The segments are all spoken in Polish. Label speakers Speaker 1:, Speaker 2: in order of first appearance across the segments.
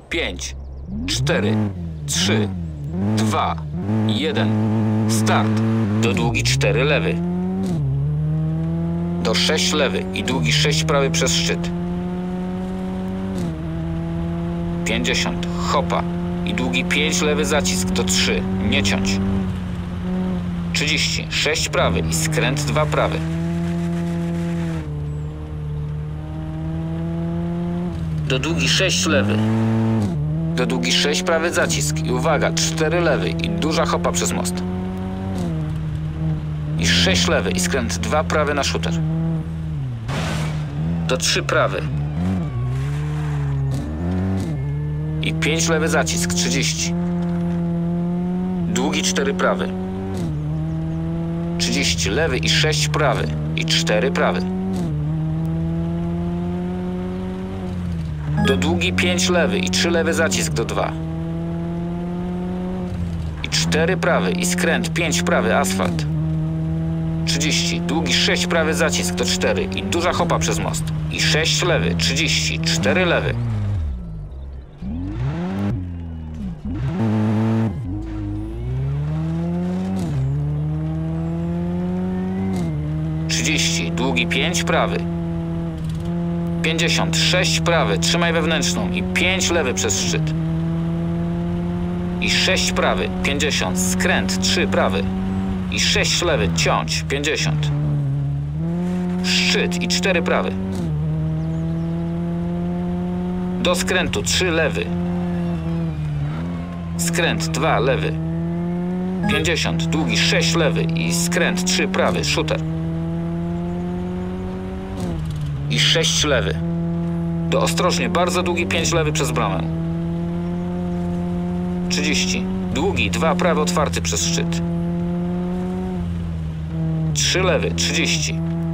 Speaker 1: 5, 4, 3, 2, 1. Start. Do długi 4 lewy. Do 6 lewy i długi 6 prawy przez szczyt. 50. Hopa i długi 5 lewy zacisk do 3. Nie ciąć. 30. 6 prawy i skręt 2 prawy. Do długi 6 lewy. Do długi 6 prawy zacisk i uwaga, 4 lewy i duża hopa przez most. I 6 lewy i skręt 2 prawy na shooter. Do 3 prawy. I 5 lewy zacisk, 30. Długi 4 prawy. 30 lewy i 6 prawy. I 4 prawy. Do długi 5 lewy i 3 lewy zacisk do 2. I 4 prawy i skręt 5 prawy asfalt. 30. Długi 6 prawy zacisk do 4 i duża hopa przez most. I 6 lewy, 30, 4 lewy. Długi 5 prawy. 50. 6 prawy, trzymaj wewnętrzną i 5 lewy przez szczyt. I 6 prawy, 50. Skręt 3 prawy. I 6 lewy, ciąć, 50. Szczyt i 4 prawy. Do skrętu 3 lewy. Skręt 2 lewy. 50. Długi 6 lewy i skręt 3 prawy, shooter. I 6 lewy. Do ostrożnie, bardzo długi 5 lewy przez bramę. 30. Długi 2 prawy otwarty przez szczyt. 3 lewy, 30.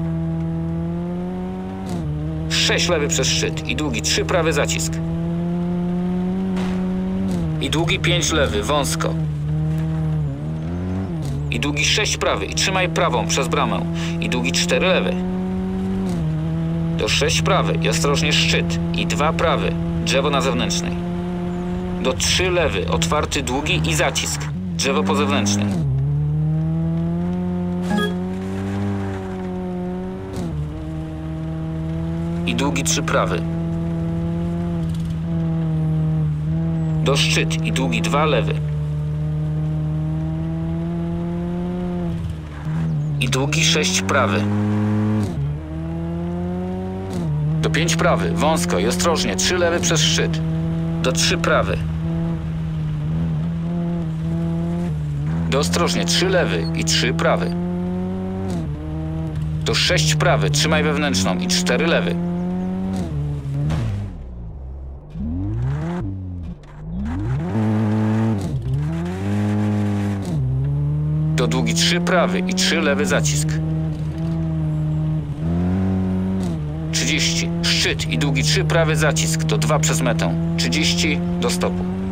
Speaker 1: 6 lewy przez szczyt i długi 3 prawy zacisk. I długi 5 lewy, wąsko. I długi 6 prawy i trzymaj prawą przez bramę. I długi 4 lewy. Do 6 prawy i ostrożnie szczyt. I 2 prawy, drzewo na zewnętrznej. Do 3 lewy, otwarty długi i zacisk, drzewo po zewnętrznej. I długi 3 prawy. Do szczyt i długi 2 lewy. I długi 6 prawy. Do 5 prawy, wąsko i ostrożnie, 3 lewy przez szczyt. Do 3 prawy. Do ostrożnie, 3 lewy i 3 prawy. Do 6 prawy, trzymaj wewnętrzną i 4 lewy. Do długi 3 prawy i 3 lewy zacisk. 30. Szczyt i długi 3 prawy zacisk do 2 przez metę. 30 do stopu.